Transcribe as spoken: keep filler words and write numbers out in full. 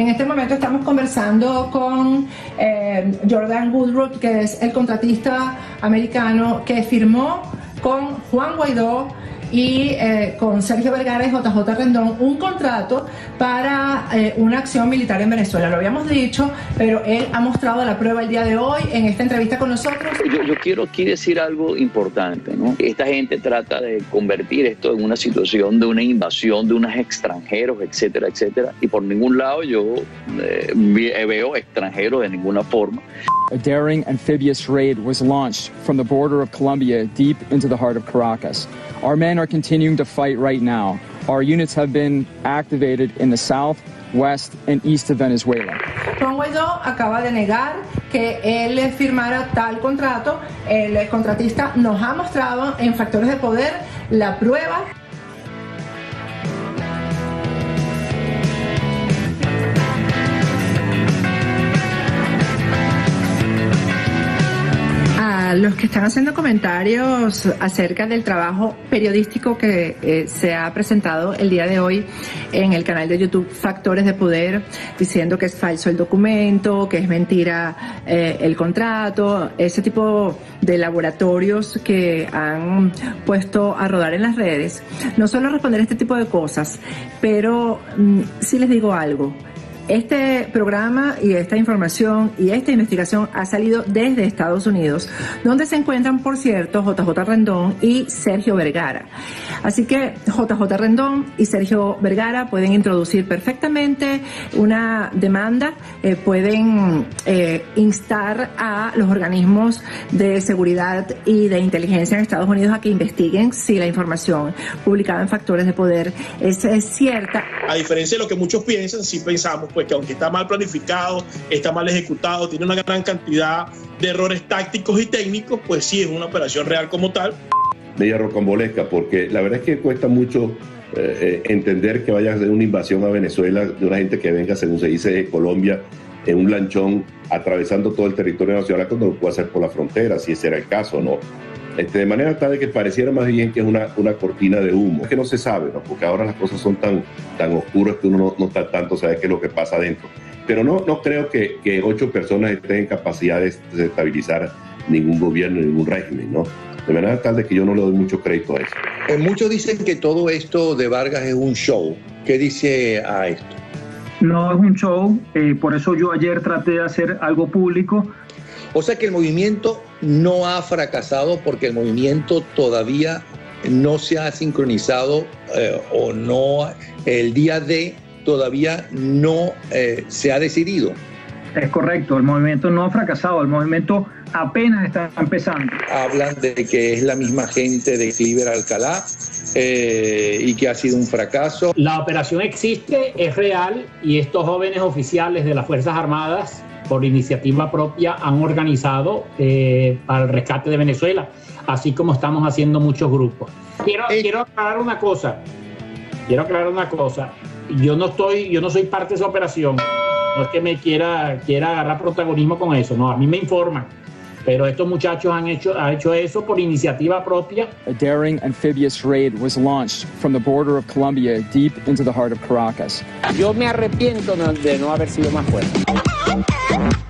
En este momento estamos conversando con eh, Jordan Woodruff, que es el contratista americano que firmó con Juan Guaidó y eh, con Sergio Vergara y J J Rendón un contrato para eh, una acción militar en Venezuela. Lo habíamos dicho, pero él ha mostrado la prueba el día de hoy en esta entrevista con nosotros. Yo, yo quiero aquí decir algo importante, ¿no? Esta gente trata de convertir esto en una situación de una invasión de unos extranjeros, etcétera, etcétera, y por ningún lado yo eh, veo extranjeros de ninguna forma. A daring amphibious raid was launched from the border of Colombia deep into the heart of Caracas. Our men are continuing to fight right now. Our units have been activated in the south, west, and east of Venezuela. Juan Guaidó acaba de negar que él firmara tal contrato. El contratista nos ha mostrado en Factores de Poder la prueba. A los que están haciendo comentarios acerca del trabajo periodístico que eh, se ha presentado el día de hoy en el canal de YouTube Factores de Poder, diciendo que es falso el documento, que es mentira eh, el contrato, ese tipo de laboratorios que han puesto a rodar en las redes, no suelo responder este tipo de cosas, pero mm, sí les digo algo. Este programa y esta información y esta investigación ha salido desde Estados Unidos, donde se encuentran, por cierto, J J Rendón y Sergio Vergara. Así que J J Rendón y Sergio Vergara pueden introducir perfectamente una demanda, eh, pueden eh, instar a los organismos de seguridad y de inteligencia en Estados Unidos a que investiguen si la información publicada en Factores de Poder es, es cierta. A diferencia de lo que muchos piensan, sí pensamos pues que aunque está mal planificado, está mal ejecutado, tiene una gran cantidad de errores tácticos y técnicos, pues sí es una operación real como tal. Media rocambolesca, porque la verdad es que cuesta mucho eh, entender que vaya a ser una invasión a Venezuela de una gente que venga, según se dice, de Colombia, en un lanchón, atravesando todo el territorio nacional, cuando lo puede hacer por la frontera, si ese era el caso, ¿no? Este, de manera tal de que pareciera más bien que es una, una cortina de humo. Es que no se sabe, ¿no? Porque ahora las cosas son tan, tan oscuras que uno no, no está tanto sabe qué es lo que pasa adentro. Pero no, no creo que, que ocho personas estén en capacidad de desestabilizar ningún gobierno, ningún régimen, ¿no? De manera tal de que yo no le doy mucho crédito a eso. Eh, muchos dicen que todo esto de Vargas es un show. ¿Qué dice a esto? No es un show, eh, por eso yo ayer traté de hacer algo público. O sea que el movimiento no ha fracasado porque el movimiento todavía no se ha sincronizado eh, o no, el día de todavía no eh, se ha decidido. Es correcto, el movimiento no ha fracasado, el movimiento apenas está empezando. Hablan de que es la misma gente de Cliver Alcalá eh, y que ha sido un fracaso. La operación existe, es real, y estos jóvenes oficiales de las Fuerzas Armadas, por iniciativa propia, han organizado eh, para el rescate de Venezuela, así como estamos haciendo muchos grupos. Quiero, eh. quiero aclarar una cosa, quiero aclarar una cosa, yo no estoy, yo no soy parte de esa operación, no es que me quiera, quiera agarrar protagonismo con eso, no, a mí me informan, pero estos muchachos han hecho, han hecho eso por iniciativa propia. A daring amphibious raid was launched from the border of Colombia deep into the heart of Caracas. Yo me arrepiento de no haber sido más fuerte.